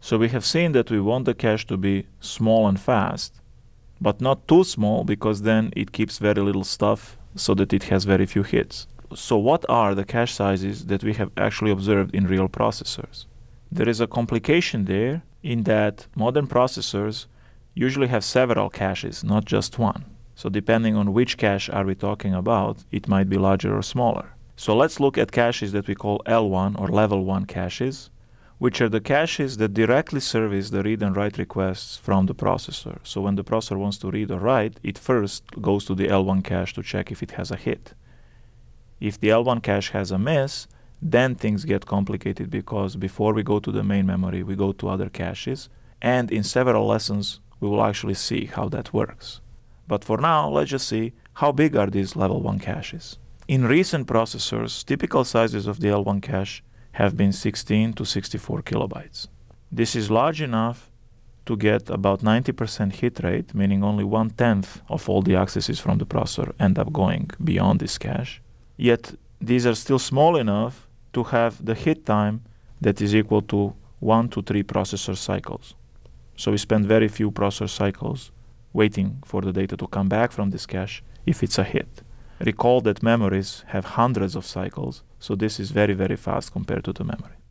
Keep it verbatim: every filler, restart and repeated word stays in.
So we have seen that we want the cache to be small and fast, but not too small, because then it keeps very little stuff so that it has very few hits. So what are the cache sizes that we have actually observed in real processors? There is a complication there in that modern processors usually have several caches, not just one. So depending on which cache are we talking about, it might be larger or smaller. So let's look at caches that we call L one or level one caches, which are the caches that directly service the read and write requests from the processor. So when the processor wants to read or write, it first goes to the L one cache to check if it has a hit. If the L one cache has a miss, then things get complicated, because before we go to the main memory, we go to other caches, and in several lessons, we will actually see how that works. But for now, let's just see how big are these level one caches. In recent processors, typical sizes of the L one cache have been sixteen to sixty-four kilobytes. This is large enough to get about ninety percent hit rate, meaning only one-tenth of all the accesses from the processor end up going beyond this cache. Yet these are still small enough to have the hit time that is equal to one to three processor cycles. So we spend very few processor cycles waiting for the data to come back from this cache if it's a hit. Recall that memories have hundreds of cycles, so this is very, very fast compared to the memory.